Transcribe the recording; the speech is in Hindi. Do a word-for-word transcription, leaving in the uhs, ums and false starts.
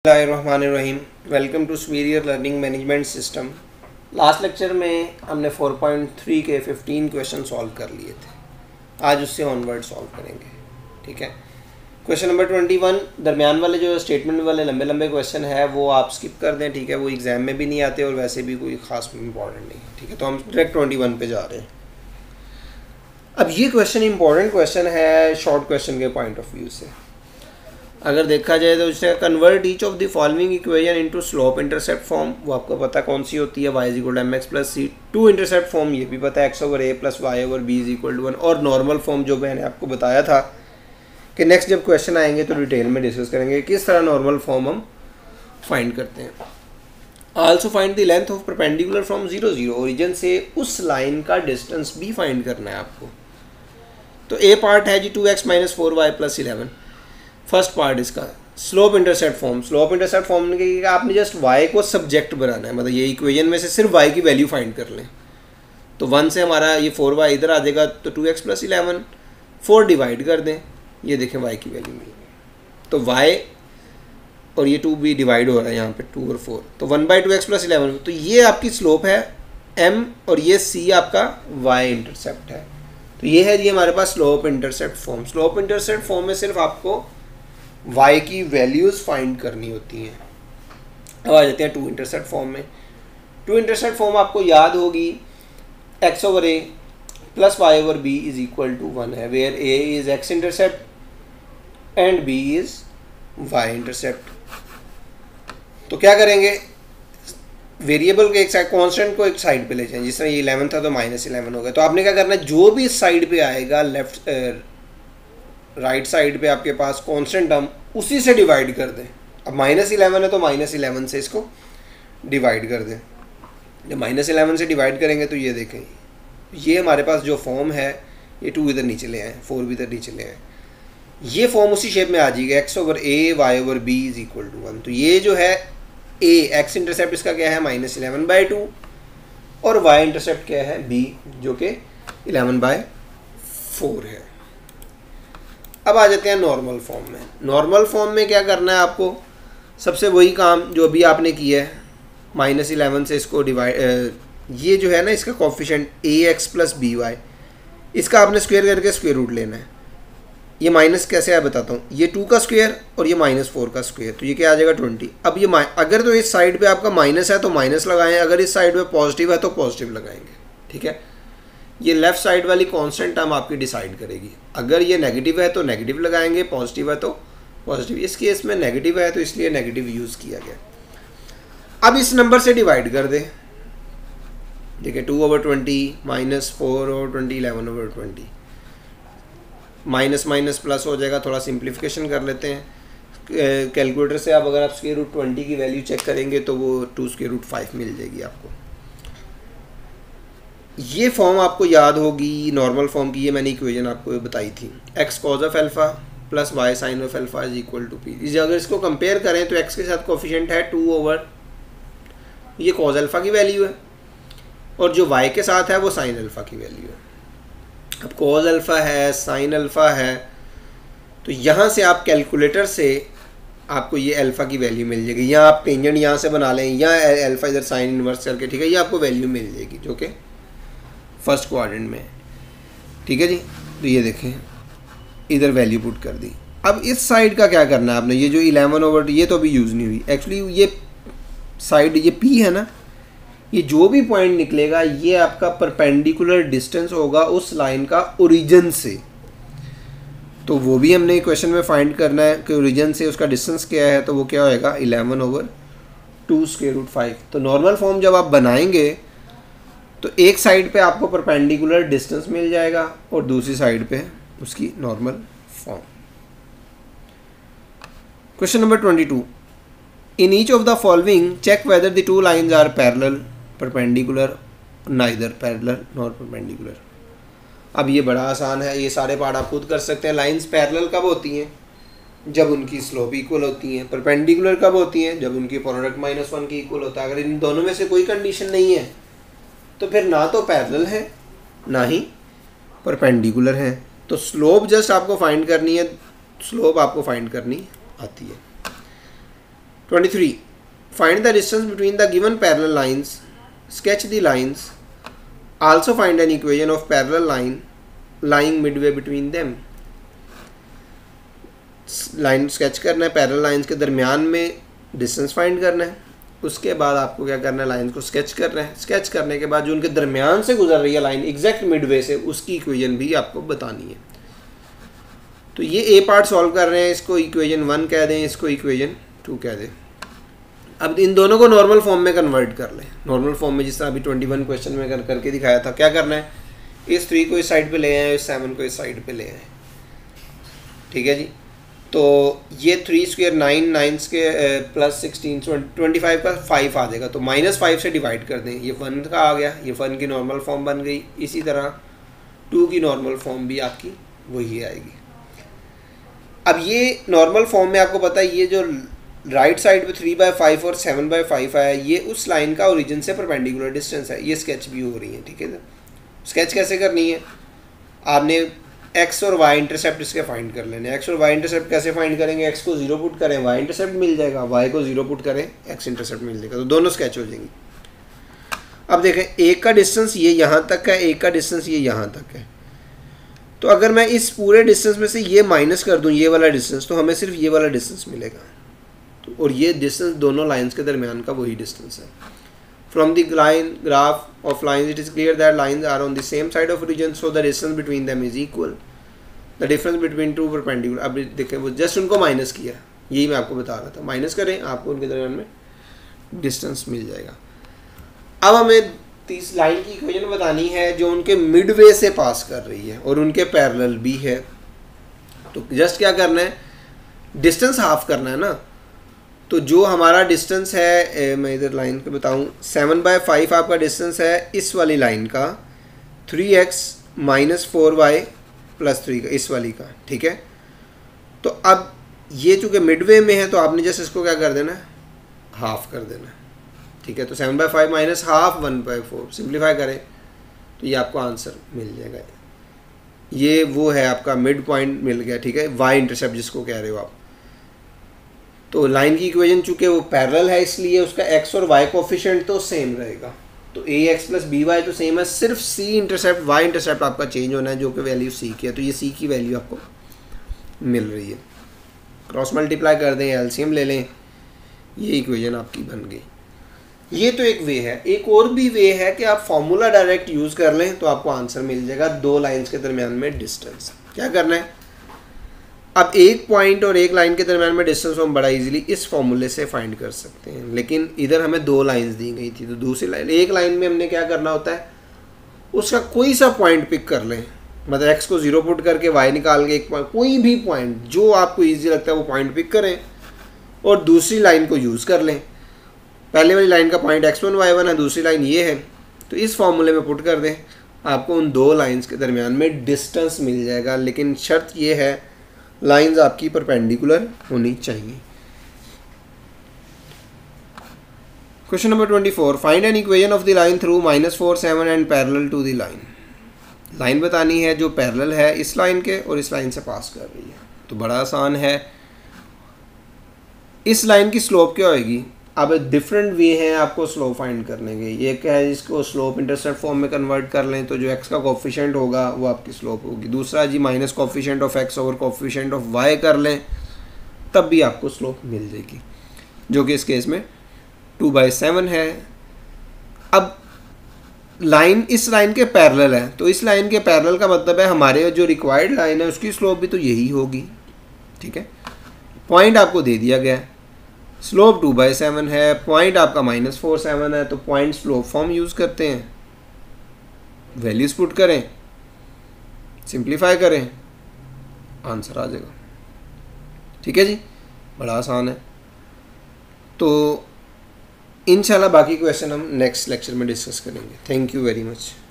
बिस्मिल्लाहिर्रहमानिर्रहीम। Welcome to superior learning management system. Last lecture में हमने फोर पॉइंट थ्री के फिफ्टीन क्वेश्चन सॉल्व कर लिए थे। आज उससे ऑनवर्ड सॉल्व करेंगे। ठीक है, क्वेश्चन नंबर ट्वेंटी वन, दरमियान वाले जो स्टेटमेंट वाले लंबे लंबे क्वेश्चन है वो आप स्किप कर दें। ठीक है, वो एग्ज़ाम में भी नहीं आते और वैसे भी कोई ख़ास इंपॉर्टेंट नहीं। ठीक है, तो हम डायरेक्ट ट्वेंटी वन पे जा रहे हैं। अब ये क्वेश्चन इंपॉर्टेंट क्वेश्चन है शॉर्ट क्वेश्चन के पॉइंट ऑफ व्यू से। अगर देखा जाए तो उससे convert each of the following equation into slope intercept form, वो आपको पता कौन सी होती है, y is equal to m x plus c. Two intercept form ये भी पता है, x over a plus y over b is equal to one. और नॉर्मल फॉर्म जो मैंने आपको बताया था कि नेक्स्ट जब क्वेश्चन आएंगे तो डिटेल में डिस्कस करेंगे किस तरह नॉर्मल फॉर्म हम फाइंड करते हैं। Also find the length of perpendicular from zero zero, origin से उस लाइन का डिस्टेंस भी फाइंड करना है आपको। तो ए पार्ट है जी two x minus four y plus eleven. First part इसका slope intercept form. Slope intercept form ने कि आपने जस्ट y को सब्जेक्ट बनाना है, मतलब ये इक्वेशन में से सिर्फ y की वैल्यू फाइंड कर लें। तो वन से हमारा ये फोर वाई इधर आ जाएगा, तो two x plus eleven, four divide कर दें, ये देखें y की वैल्यू मिल गई। तो y और ये टू भी डिवाइड हो रहा है यहाँ पे, टू और फोर, तो one by two x plus eleven. तो ये आपकी स्लोप है m और ये c आपका y इंटरसेप्ट है। तो ये है जी हमारे पास slope intercept form. Slope intercept form में सिर्फ आपको y की वैल्यूज़ फाइंड करनी होती हैं। अब आ जाते हैं टू इंटरसेप्ट फॉर्म में। टू इंटरसेप्ट फॉर्म आपको याद होगी, x over a plus y over b is equal to one है, where a is x intercept and b is y intercept. तो क्या करेंगे, वेरिएबल के एक साइड, कांस्टेंट को एक साइड पे ले जाएं। जिस तरह ये इलेवन था तो माइनस इलेवन हो गया। तो आपने क्या करना है, जो भी इस साइड पे आएगा लेफ्ट राइट साइड पे आपके पास कांस्टेंट टर्म, उसी से डिवाइड कर दें। अब माइनस इलेवन है तो माइनस इलेवन से इसको डिवाइड कर दें। जब माइनस इलेवन से डिवाइड करेंगे तो ये देखें, ये हमारे पास जो फॉर्म है, ये टू इधर नीचे ले आए, फोर भी इधर नीचे ले आए, ये फॉर्म उसी शेप में आ जाएगा, x over a y over b is equal to one. तो ये जो है ए एक्स इंटरसेप्ट इसका क्या है, माइनस इलेवन बाई टू, और वाई इंटरसेप्ट क्या है, बी, जो कि इलेवन बाई फोर है। अब आ जाते हैं नॉर्मल फॉर्म में। नॉर्मल फॉर्म में क्या करना है आपको, सबसे वही काम जो अभी आपने किया है, माइनस इलेवन से इसको डिवाइड, ये जो है ना इसका coefficient a x plus b y, इसका आपने स्क्वायर करके स्क्वायर रूट लेना है। ये माइनस कैसे है बताता हूँ, ये टू का स्क्वायर और ये माइनस फोर का स्क्वायर, तो ये क्या आ जाएगा ट्वेंटी। अब ये अगर तो इस साइड पे आपका माइनस है तो माइनस लगाएं, अगर इस साइड पे पॉजिटिव है तो पॉजिटिव लगाएंगे। ठीक है, ये लेफ़्ट साइड वाली कांस्टेंट टर्म आपकी डिसाइड करेगी। अगर ये नेगेटिव है तो नेगेटिव लगाएंगे, पॉजिटिव है तो पॉजिटिव। इस केस में नेगेटिव है तो इसलिए नेगेटिव यूज़ किया गया। अब इस नंबर से डिवाइड कर दें, ठीक है, two over twenty minus four over twenty, eleven over twenty, minus minus plus हो जाएगा। थोड़ा सिंप्लीफिकेशन कर लेते हैं कैलकुलेटर से। आप अगर आप स्क्वायर रूट ट्वेंटी की वैल्यू चेक करेंगे तो वो टू स्क्वायर रूट फाइव मिल जाएगी आपको। ये फॉर्म आपको याद होगी नॉर्मल फॉर्म की, ये मैंने इक्वेशन आपको बताई थी, x cos of alpha plus y sin of alpha is equal to p. अगर इसको कंपेयर करें तो एक्स के साथ कोफिशिएंट है टू ओवर, ये कॉज अल्फ़ा की वैल्यू है, और जो वाई के साथ है वो साइन अल्फ़ा की वैल्यू है। अब कॉज अल्फ़ा है, साइन अल्फ़ा है, तो यहाँ से आप कैलकुलेटर से आपको ये अल्फ़ा की वैल्यू मिल जाएगी। या आप टेंजेंट यहाँ से बना लें, या अल्फ़ा इधर साइन इन्वर्स करके, ठीक है, ये आपको वैल्यू मिल जाएगी जो कि फर्स्ट क्वाड्रेंट में। ठीक है जी, तो ये देखें इधर वैल्यू पुट कर दी। अब इस साइड का क्या करना है आपने, ये जो इलेवन ओवर, ये तो अभी यूज़ नहीं हुई एक्चुअली, ये साइड ये पी है ना, ये जो भी पॉइंट निकलेगा ये आपका परपेंडिकुलर डिस्टेंस होगा उस लाइन का ओरिजिन से। तो वो भी हमने क्वेश्चन में फाइंड करना है कि ओरिजिन से उसका डिस्टेंस क्या है, तो वो क्या होएगा, eleven over two square root five. तो नॉर्मल फॉर्म जब आप बनाएंगे तो एक साइड पे आपको परपेंडिकुलर डिस्टेंस मिल जाएगा और दूसरी साइड पे उसकी normal form. Question number twenty two, in each of the following check whether the two lines are parallel, perpendicular, neither parallel nor perpendicular. अब ये बड़ा आसान है, ये सारे पार्ट आप खुद कर सकते हैं। लाइंस पैरेलल कब होती हैं, जब उनकी स्लोप इक्वल होती हैं। परपेंडिकुलर कब होती हैं, जब उनकी प्रोडक्ट माइनस वन की इक्वल होता है। अगर इन दोनों में से कोई कंडीशन नहीं है तो फिर ना तो पैरेलल है ना ही परपेंडिकुलर है। तो स्लोप जस्ट आपको फाइंड करनी है, स्लोप आपको फाइंड करनी आती है। Twenty three find the distance between the given parallel lines, sketch the lines, also find an equation of parallel line lying midway between them. Line sketch करना है, पैरेलल लाइंस के दरमियान में डिस्टेंस फाइंड करना है, उसके बाद आपको क्या करना है, लाइन को स्केच करना है। स्केच करने के बाद जो उनके दरमियान से गुजर रही है लाइन एग्जैक्ट मिडवे से, उसकी इक्वेशन भी आपको बतानी है। तो ये ए पार्ट सॉल्व कर रहे हैं, इसको इक्वेशन वन कह दें, इसको इक्वेशन टू कह दें। अब इन दोनों को नॉर्मल फॉर्म में कन्वर्ट कर लें। नॉर्मल फॉर्म में जिस तरह अभी ट्वेंटी वन क्वेश्चन में कर करके दिखाया था, क्या करना है, इस थ्री को इस साइड पे ले आए, इस सेवन को इस साइड पे ले आए, ठीक है जी। तो ये three square nine, nine square plus sixteen, twenty five का फाइव आ जाएगा, तो माइनस फाइव से डिवाइड कर दें, ये वन का आ गया, ये वन की नॉर्मल फॉर्म बन गई। इसी तरह टू की नॉर्मल फॉर्म भी आपकी वही आएगी। अब ये नॉर्मल फॉर्म में आपको पता है, ये जो राइट साइड पे थ्री बाई फाइव और सेवन बाई फाइव आया, ये उस लाइन का ओरिजिन से परपेंडिकुलर डिस्टेंस है। ये स्केच भी हो रही है, ठीक है ना। स्केच कैसे करनी है, आपने एक्स और वाई इंटरसेप्ट इसके फाइंड कर लेने। एक्स और वाई इंटरसेप्ट कैसे फाइंड करेंगे, एक्स को जीरो पुट करें, वाई इंटरसेप्ट मिल जाएगा, वाई को जीरो पुट करें, एक्स इंटरसेप्ट मिल जाएगा, तो दोनों स्केच हो जाएंगी। अब देखें, एक का डिस्टेंस ये यहाँ तक है, एक का डिस्टेंस ये यहाँ तक है। तो अगर मैं इस पूरे डिस्टेंस में से ये माइनस कर दूँ, ये वाला डिस्टेंस, तो हमें सिर्फ ये वाला डिस्टेंस मिलेगा। तो और ये डिस्टेंस दोनों लाइन्स के दरमियान का वही डिस्टेंस है। From the line graph of lines it is clear that lines are on the same side of origin, so the distance between them is equal. The difference between two perpendicular, अब देखें वो जस्ट उनको माइनस किया, यही मैं आपको बता रहा था। माइनस करें, आपको उनके दरमियान में डिस्टेंस मिल जाएगा। अब हमें तीस लाइन की इक्वेशन बतानी है जो उनके मिडवे से पास कर रही है और उनके पैरेलल भी है। तो जस्ट क्या करना है, डिस्टेंस हाफ करना है ना। तो जो हमारा डिस्टेंस है, ए, मैं इधर लाइन पे बताऊँ, सेवन बाय फाइव आपका डिस्टेंस है इस वाली लाइन का, three x minus four y plus three का, इस वाली का, ठीक है। तो अब ये चूँकि मिडवे में है, तो आपने जस्ट इसको क्या कर देना है, हाफ कर देना है, ठीक है। तो seven by five minus half one by four, simplify करें तो ये आपको आंसर मिल जाएगा। ये वो है आपका मिड पॉइंट मिल गया, ठीक है, वाई इंटरसेप्ट जिसको कह रहे हो आप। तो लाइन की इक्वेशन चूँकि वो पैरेलल है, इसलिए उसका एक्स और वाई कोफिशिएंट तो सेम रहेगा। तो a x plus b y तो सेम है, सिर्फ सी इंटरसेप्ट वाई इंटरसेप्ट आपका चेंज होना है, जो कि वैल्यू सी की है। तो ये सी की वैल्यू आपको मिल रही है। क्रॉस मल्टीप्लाई कर दें, एलसीएम ले लें, ये इक्वेशन आपकी बन गई। ये तो एक वे है। एक और भी वे है कि आप फॉर्मूला डायरेक्ट यूज़ कर लें तो आपको आंसर मिल जाएगा, दो लाइंस के दरमियान में डिस्टेंस। क्या करना है, अब एक पॉइंट और एक लाइन के दरमियान में डिस्टेंस हम बड़ा इजीली इस फॉर्मूले से फाइंड कर सकते हैं। लेकिन इधर हमें दो लाइंस दी गई थी, तो दूसरी लाइन, एक लाइन में हमने क्या करना होता है, उसका कोई सा पॉइंट पिक कर लें, मतलब एक्स को जीरो पुट करके वाई निकाल के एक पॉइंट, कोई भी पॉइंट जो आपको ईजी लगता है वो पॉइंट पिक करें और दूसरी लाइन को यूज़ कर लें। पहले वाली लाइन का point x one y one है, दूसरी लाइन ये है, तो इस फॉर्मूले में पुट कर दें, आपको उन दो लाइंस के दरमियान में डिस्टेंस मिल जाएगा। लेकिन शर्त ये है, लाइंस आपकी परपेंडिकुलर होनी चाहिए। Question number twenty four, find an equation of the line through minus four seven and parallel to the line. Line बतानी है जो पैरेलल है इस लाइन के और इस लाइन से पास कर रही है। तो बड़ा आसान है, इस लाइन की स्लोप क्या होगी। अब डिफरेंट वे हैं आपको स्लोप फाइंड करने के। ये क्या है, इसको स्लोप इंटरसेप्ट फॉर्म में कन्वर्ट कर लें तो जो एक्स का कोफिशिएंट होगा वो आपकी स्लोप होगी। दूसरा जी minus coefficient of x over coefficient of y कर लें, तब भी आपको स्लोप मिल जाएगी, जो कि इस केस में टू बाई सेवन है। अब लाइन इस लाइन के पैरेलल है, तो इस लाइन के पैरेलल का मतलब है हमारे जो रिक्वायर्ड लाइन है उसकी स्लोप भी तो यही होगी, ठीक है। पॉइंट आपको दे दिया गया है, स्लोप टू बाई सेवन है, पॉइंट आपका माइनस फोर सेवन है, तो पॉइंट स्लोप फॉर्म यूज़ करते हैं, वैल्यूज पुट करें, सिंप्लीफाई करें, आंसर आ जाएगा, ठीक है जी। बड़ा आसान है। तो इंशाल्लाह बाकी क्वेश्चन हम नेक्स्ट लेक्चर में डिस्कस करेंगे। Thank you very much.